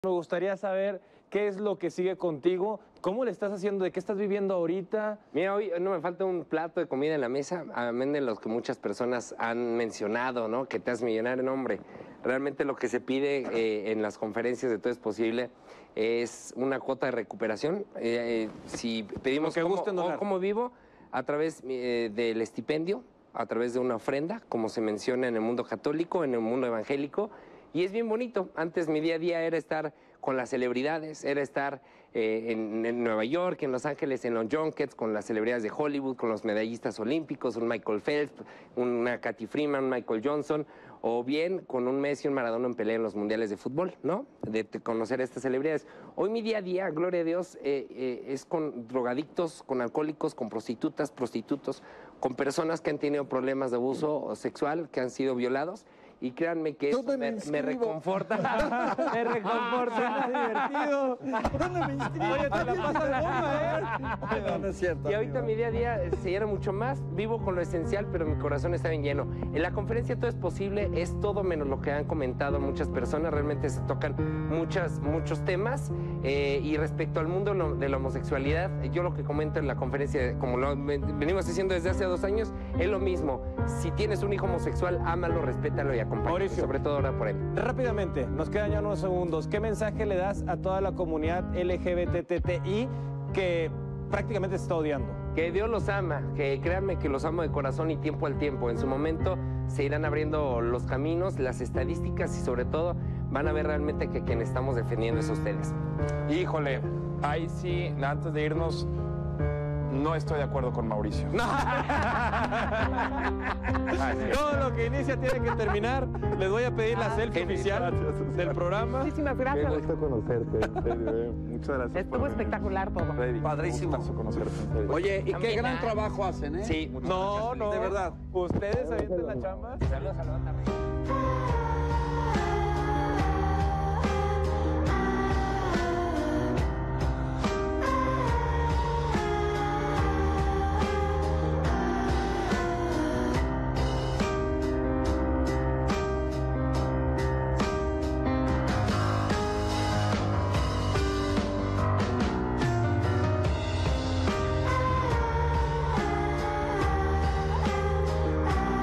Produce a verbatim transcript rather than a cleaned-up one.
Me gustaría saber qué es lo que sigue contigo, cómo le estás haciendo, de qué estás viviendo ahorita. Mira, hoy no me falta un plato de comida en la mesa, amén de los que muchas personas han mencionado, ¿no? Que te has millonario, no, hombre. Realmente lo que se pide eh, en las conferencias de Todo es Posible es una cuota de recuperación. Eh, eh, si pedimos que cómo, gusten donar. cómo vivo, a través eh, del estipendio, a través de una ofrenda, como se menciona en el mundo católico, en el mundo evangélico. Y es bien bonito. Antes mi día a día era estar con las celebridades, era estar eh, en, en Nueva York, en Los Ángeles, en los junkets, con las celebridades de Hollywood, con los medallistas olímpicos, un Michael Phelps, una Kathy Freeman, un Michael Johnson, o bien con un Messi, un Maradona en pelea en los mundiales de fútbol, ¿no? De, de conocer a estas celebridades. Hoy mi día a día, gloria a Dios, eh, eh, es con drogadictos, con alcohólicos, con prostitutas, prostitutos, con personas que han tenido problemas de abuso sexual, que han sido violados. Y créanme que eso me, me reconforta. Me reconforta, divertido. ¿Dónde me inscribo? Oye, te la pasas de bomba, ¿eh? No, no es cierto. Y ahorita mi día a día se llena mucho más. Vivo con lo esencial, pero mi corazón está bien lleno. En la conferencia Todo es Posible es todo menos lo que han comentado muchas personas. Realmente se tocan muchas, muchos temas. Eh, y respecto al mundo de la homosexualidad, yo lo que comento en la conferencia, como lo venimos diciendo desde hace dos años, es lo mismo. Si tienes un hijo homosexual, ámalo, respétalo y acompáñalo. Mauricio, sobre todo ahora por él. Rápidamente, nos quedan ya unos segundos. ¿Qué mensaje le das a toda la comunidad L G B T T I que prácticamente se está odiando? Que Dios los ama, que créanme que los amo de corazón y tiempo al tiempo. En su momento se irán abriendo los caminos, las estadísticas y sobre todo van a ver realmente que quien estamos defendiendo es a ustedes. Híjole, ahí sí, antes de irnos, no estoy de acuerdo con Mauricio. Todo lo que inicia tiene que terminar. Les voy a pedir la selfie oficial del programa. Muchísimas gracias. Qué gusto conocerte, en serio, eh. Muchas gracias. Estuvo por espectacular todo. venir. Padrísimo. Un gustazo conocerte, en serio. Oye, y qué También, gran ah. trabajo hacen, ¿eh? Sí, No, no. De verdad. Ustedes avientan la chamba. Saludos, saludos también.